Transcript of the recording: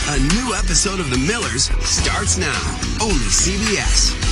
A new episode of The Millers starts now. Only CBS.